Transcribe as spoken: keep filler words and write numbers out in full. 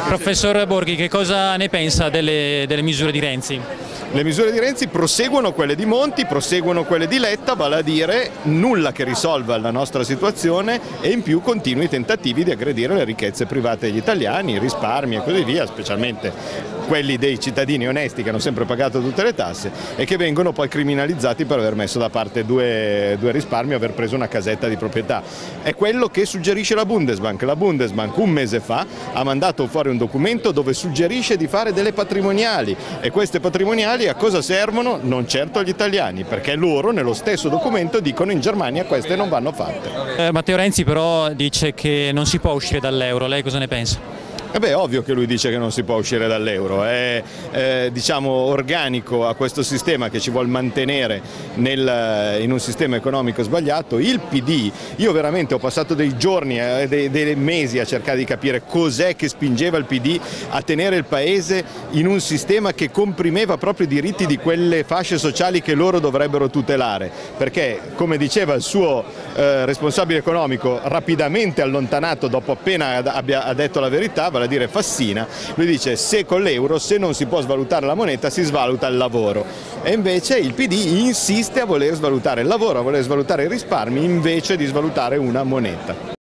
Professor Borghi, che cosa ne pensa delle, delle misure di Renzi? Le misure di Renzi proseguono quelle di Monti, proseguono quelle di Letta, vale a dire nulla che risolva la nostra situazione e in più continui tentativi di aggredire le ricchezze private degli italiani, i risparmi e così via, specialmente quelli dei cittadini onesti che hanno sempre pagato tutte le tasse e che vengono poi criminalizzati per aver messo da parte due, due risparmi o aver preso una casetta di proprietà. È quello che suggerisce la Bundesbank. La Bundesbank un mese fa ha mandato fuori un documento dove suggerisce di fare delle patrimoniali e queste patrimoniali a cosa servono? Non certo agli italiani, perché loro nello stesso documento dicono in Germania queste non vanno fatte. Eh, Matteo Renzi però dice che non si può uscire dall'euro, lei cosa ne pensa? Eh beh, è ovvio che lui dice che non si può uscire dall'euro, è eh, diciamo organico a questo sistema che ci vuol mantenere nel, in un sistema economico sbagliato. Il P D, io veramente ho passato dei giorni, eh, dei, dei mesi a cercare di capire cos'è che spingeva il P D a tenere il paese in un sistema che comprimeva proprio i diritti di quelle fasce sociali che loro dovrebbero tutelare, perché come diceva il suo eh, responsabile economico, rapidamente allontanato dopo appena abbia ha detto la verità, vale a dire Fassina, lui dice se con l'euro se non si può svalutare la moneta si svaluta il lavoro e invece il P D insiste a voler svalutare il lavoro, a voler svalutare i risparmi invece di svalutare una moneta.